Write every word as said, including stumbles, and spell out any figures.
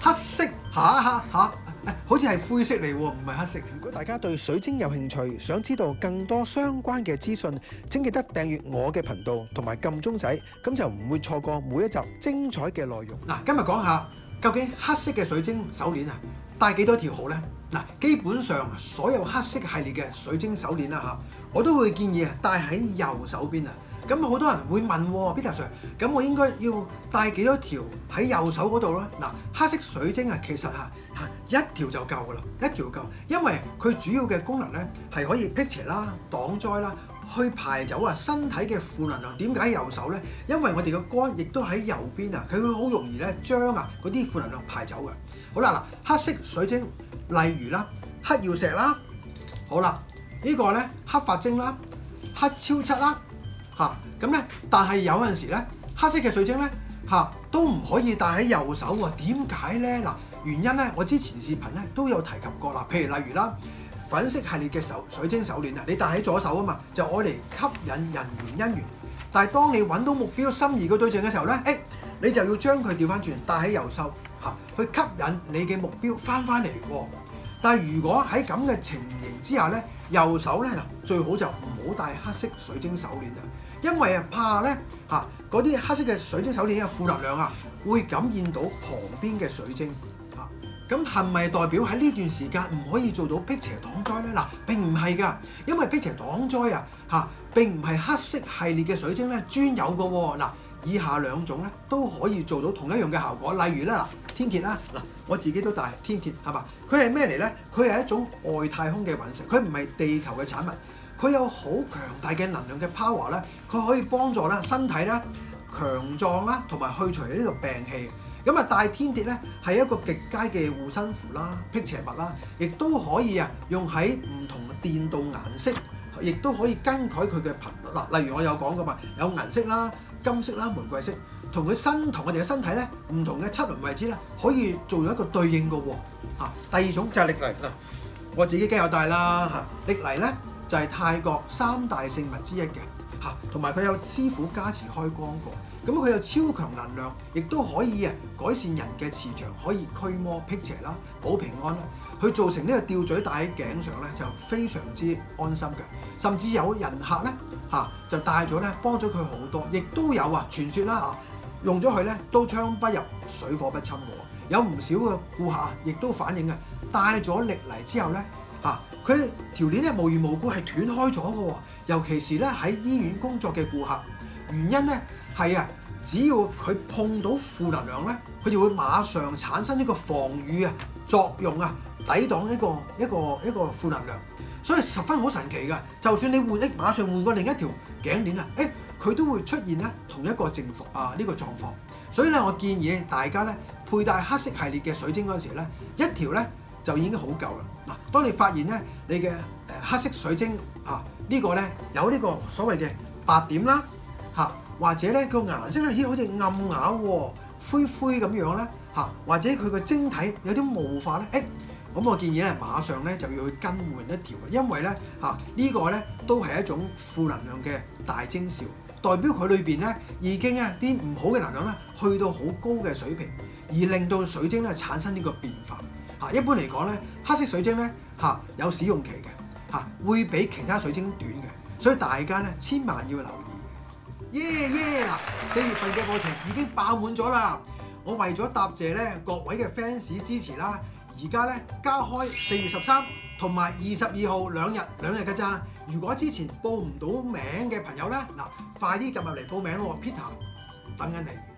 黑色嚇嚇嚇，好似係灰色嚟喎，唔係黑色。 如果大家對水晶有興趣，想知道更多相關嘅資訊，請記得訂閱我嘅頻道同埋撳鐘仔，咁就唔會錯過每一集精彩嘅內容。 嗱，今日講下究竟黑色嘅水晶手鏈啊，戴幾多條好呢？嗱，基本上所有黑色系列嘅水晶手鏈啦嚇，我都會建議啊戴喺右手邊啊。咁好多人會問喎 Peter Sir，咁我應該要戴幾多條喺右手嗰度咧？嗱，黑色水晶啊，其實嚇嚇一條就夠㗎啦，一條夠，因為佢主要嘅功能咧係可以辟邪啦、擋災啦、去排走啊身體嘅負能量。點解右手咧？因為我哋個肝亦都喺右邊啊，佢會好容易咧將啊嗰啲負能量排走嘅。好啦嗱，黑色水晶例如啦，黑曜石啦，好啦，這個、呢個咧黑髮晶啦、黑超七啦。嚇咁咧，但係有陣時咧，黑色嘅水晶咧嚇、啊、都唔可以戴喺右手喎。點解咧？嗱，原因咧，我之前視頻咧都有提及過啦。譬如例如啦，粉色系列嘅手水晶手鏈啊，你戴喺左手啊嘛，就愛嚟吸引人緣姻緣。但係當你揾到目標心儀嘅對象嘅時候咧，誒你就要將佢調翻轉戴喺右手嚇、啊，去吸引你嘅目標翻翻嚟喎。但係如果喺咁嘅情形之下咧，右手咧最好就唔好戴黑色水晶手鏈啊，因為啊怕咧嚇嗰啲黑色嘅水晶手鏈嘅負能量啊，會感染到旁邊嘅水晶嚇。咁係咪代表喺呢段時間唔可以做到辟邪擋災咧？嗱，並唔係㗎，因為辟邪擋災啊嚇並唔係黑色系列嘅水晶咧專有嘅喎。嗱，以下兩種咧都可以做到同一樣嘅效果，例如咧嗱，天鐵啦，嗱我自己都戴天鐵係嘛，佢係咩嚟咧？佢係一種外太空嘅隕石，佢唔係地球嘅產物，佢有好強大嘅能量嘅 power 咧，佢可以幫助咧身體咧強壯啦，同埋去除呢個病氣。咁啊，戴天鐵咧係一個極佳嘅護身符啦、辟邪物啦，亦都可以啊用喺唔同嘅電鍍顏色，亦都可以更改佢嘅頻率。嗱，例如我有講噶嘛，有銀色啦、金色啦、玫瑰色。同佢身同我哋嘅身體咧，唔同嘅七輪位置咧，可以做咗一個對應嘅喎。嚇，第二種就係歷泥嗱，我自己梗有戴啦嚇。歷泥咧就係、是、泰國三大聖物之一嘅嚇，同埋佢有師傅加持開光過，咁佢有超強能量，亦都可以啊改善人嘅磁場，可以驅魔辟邪啦、保平安啦。佢做成呢個吊墜戴喺頸上咧，就非常之安心嘅。甚至有人客咧嚇就戴咗咧，幫咗佢好多，亦都有啊傳說啦嚇。用咗佢咧，刀槍不入，水火不侵喎。有唔少嘅顧客亦都反映啊，戴咗歷泥之後咧，嚇佢條鏈咧無緣無故係斷開咗嘅喎。尤其是咧喺醫院工作嘅顧客，原因咧係啊，只要佢碰到負能量咧，佢就會馬上產生呢個防禦啊作用啊，抵擋一個一個一個負能量，所以十分好神奇㗎。就算你換一馬上換過另一條頸鏈啊，誒。佢都會出現咧同一個正服啊呢個狀況，所以咧我建議大家咧佩戴黑色系列嘅水晶嗰陣時咧，一條咧就已經好夠啦。嗱，當你發現咧你嘅誒黑色水晶啊呢個咧有呢個所謂嘅白點啦嚇，或者咧個顏色咧咦好似暗啞喎灰灰咁樣咧嚇，或者佢個晶體有啲霧化咧，誒咁我建議咧馬上咧就要去更換一條，因為咧嚇呢個咧都係一種負能量嘅大徵兆。代表佢裏邊咧已經啊啲唔好嘅能量咧去到好高嘅水平，而令到水晶咧產生呢個變化嚇。一般嚟講咧，黑色水晶咧嚇有使用期嘅嚇，會比其他水晶短嘅，所以大家咧千萬要留意。耶耶嗱，四月份嘅課程已經爆滿咗啦！我為咗答謝咧各位嘅 fans 支持啦，而家咧加開四月十三同埋二十二號兩日兩日嘅咋。如果之前報唔到名嘅朋友咧，嗱，快啲撳入嚟報名咯 ，Peter 等緊你。